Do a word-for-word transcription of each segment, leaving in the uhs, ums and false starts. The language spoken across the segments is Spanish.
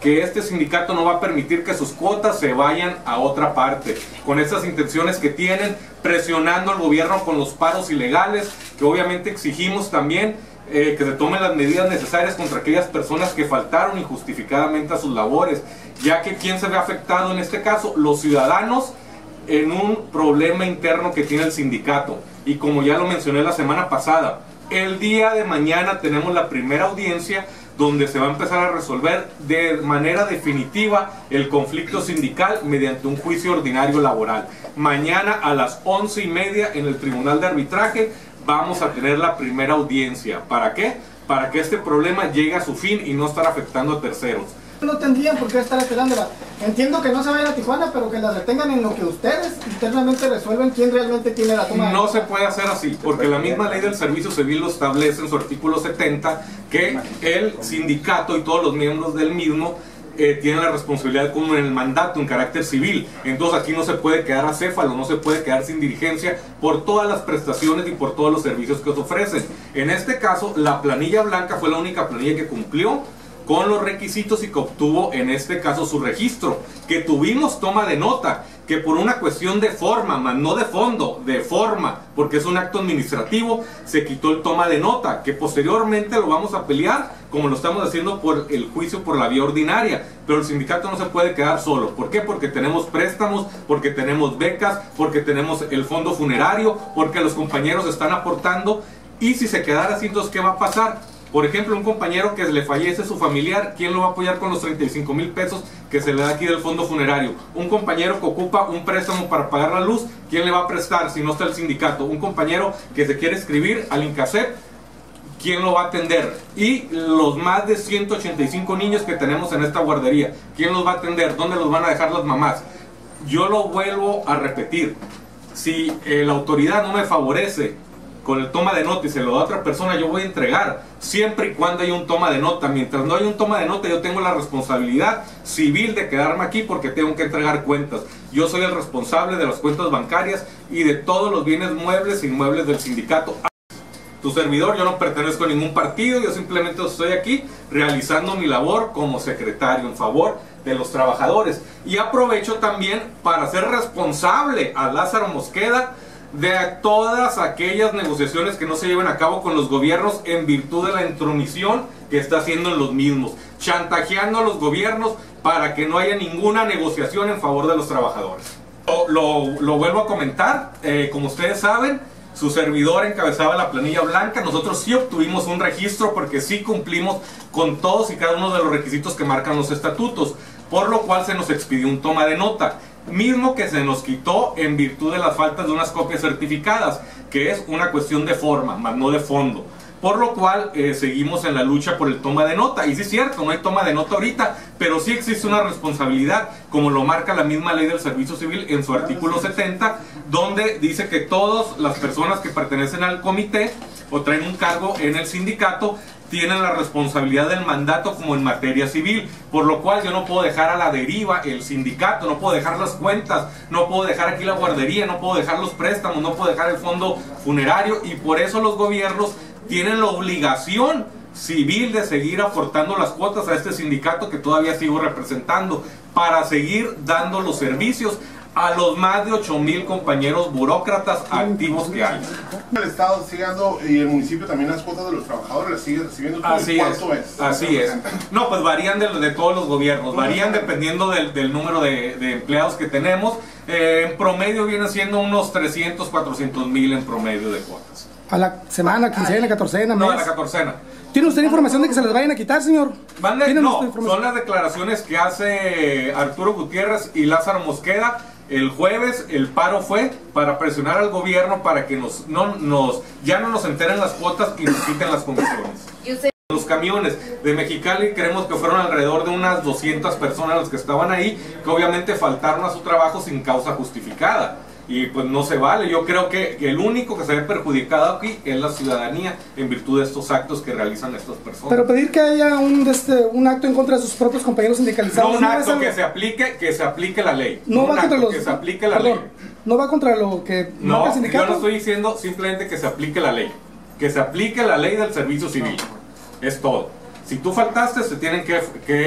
que este sindicato no va a permitir que sus cuotas se vayan a otra parte, con esas intenciones que tienen, presionando al gobierno con los paros ilegales, que obviamente exigimos también eh, que se tomen las medidas necesarias contra aquellas personas que faltaron injustificadamente a sus labores, ya que ¿quién se ve afectado en este caso? Los ciudadanos, en un problema interno que tiene el sindicato. Y como ya lo mencioné la semana pasada, el día de mañana tenemos la primera audiencia donde se va a empezar a resolver de manera definitiva el conflicto sindical mediante un juicio ordinario laboral. Mañana a las once y media en el Tribunal de Arbitraje vamos a tener la primera audiencia. ¿Para qué? Para que este problema llegue a su fin y no estar afectando a terceros. No tendrían por qué estar esperándola. Entiendo que no se vayan a Tijuana, pero que la retengan en lo que ustedes internamente resuelven quién realmente tiene la toma de No se puede hacer así, porque la misma ley del servicio civil lo establece en su artículo setenta, que el sindicato y todos los miembros del mismo eh, tienen la responsabilidad como en el mandato en carácter civil. Entonces aquí no se puede quedar acéfalo, no se puede quedar sin dirigencia por todas las prestaciones y por todos los servicios que os ofrecen. En este caso, la planilla blanca fue la única planilla que cumplió con los requisitos y que obtuvo en este caso su registro, que tuvimos toma de nota, que por una cuestión de forma, más no de fondo, de forma, porque es un acto administrativo, se quitó el toma de nota, que posteriormente lo vamos a pelear, como lo estamos haciendo por el juicio por la vía ordinaria, pero el sindicato no se puede quedar solo. ¿Por qué? Porque tenemos préstamos, porque tenemos becas, porque tenemos el fondo funerario, porque los compañeros están aportando, y si se quedara así, entonces ¿qué va a pasar? Por ejemplo, un compañero que le fallece su familiar, ¿quién lo va a apoyar con los treinta y cinco mil pesos que se le da aquí del fondo funerario? Un compañero que ocupa un préstamo para pagar la luz, ¿quién le va a prestar si no está el sindicato? Un compañero que se quiere escribir al INCASEP, ¿quién lo va a atender? Y los más de ciento ochenta y cinco niños que tenemos en esta guardería, ¿quién los va a atender? ¿Dónde los van a dejar las mamás? Yo lo vuelvo a repetir, si eh, la autoridad no me favorece con el toma de nota y se lo da a otra persona, yo voy a entregar, siempre y cuando haya un toma de nota. Mientras no haya un toma de nota, yo tengo la responsabilidad civil de quedarme aquí porque tengo que entregar cuentas. Yo soy el responsable de las cuentas bancarias y de todos los bienes muebles e inmuebles del sindicato. Tu servidor, yo no pertenezco a ningún partido, yo simplemente estoy aquí realizando mi labor como secretario en favor de los trabajadores. Y aprovecho también para ser responsable a Lázaro Mosqueda de todas aquellas negociaciones que no se lleven a cabo con los gobiernos en virtud de la intromisión que está haciendo en los mismos, chantajeando a los gobiernos para que no haya ninguna negociación en favor de los trabajadores. Lo, lo, lo vuelvo a comentar, eh, como ustedes saben, su servidor encabezaba la planilla blanca. Nosotros sí obtuvimos un registro porque sí cumplimos con todos y cada uno de los requisitos que marcan los estatutos, por lo cual se nos expidió un toma de nota, mismo que se nos quitó en virtud de las faltas de unas copias certificadas, que es una cuestión de forma, más no de fondo. Por lo cual eh, seguimos en la lucha por el toma de nota. Y sí es cierto, no hay toma de nota ahorita, pero sí existe una responsabilidad, como lo marca la misma ley del servicio civil en su artículo setenta, donde dice que todas las personas que pertenecen al comité o traen un cargo en el sindicato tienen la responsabilidad del mandato como en materia civil, por lo cual yo no puedo dejar a la deriva el sindicato, no puedo dejar las cuentas, no puedo dejar aquí la guardería, no puedo dejar los préstamos, no puedo dejar el fondo funerario, y por eso los gobiernos tienen la obligación civil de seguir aportando las cuotas a este sindicato que todavía sigo representando, para seguir dando los servicios a los más de ocho mil compañeros burócratas activos que hay. El Estado sigue dando, y el municipio también, las cuotas de los trabajadores las sigue recibiendo. Así ¿Cuánto es, es? así es. No, pues varían de, de todos los gobiernos, varían dependiendo del, del número de, de empleados que tenemos. Eh, en promedio viene siendo unos trescientos, cuatrocientos mil en promedio de cuotas. ¿A la semana, quincena, catorcena, mes? No, a la catorcena. ¿Tiene usted información de que se les vayan a quitar, señor? Mande, no, son las declaraciones que hace Arturo Gutiérrez y Lázaro Mosqueda. El jueves el paro fue para presionar al gobierno para que nos, no, nos, ya no nos enteren las cuotas y nos quiten las comisiones. Los camiones de Mexicali, creemos que fueron alrededor de unas doscientas personas las que estaban ahí, que obviamente faltaron a su trabajo sin causa justificada. Y pues no se vale. Yo creo que, que el único que se ve perjudicado aquí es la ciudadanía en virtud de estos actos que realizan estas personas. Pero pedir que haya un, este, un acto en contra de sus propios compañeros sindicalizados. No un acto, que se aplique, que se aplique la ley. No, no va contra los, que se aplique la perdón, ley. No va contra lo que no, el sindicato. Yo no estoy diciendo simplemente que se aplique la ley. Que se aplique la ley del servicio civil. Es todo. Si tú faltaste, se tienen que, que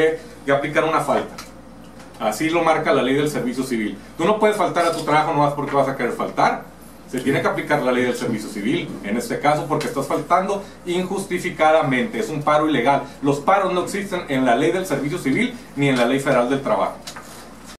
que aplicar una falta. Así lo marca la ley del servicio civil. Tú no puedes faltar a tu trabajo nomás porque vas a querer faltar. Se tiene que aplicar la ley del servicio civil, en este caso porque estás faltando injustificadamente, es un paro ilegal. Los paros no existen en la ley del servicio civil ni en la ley federal del trabajo.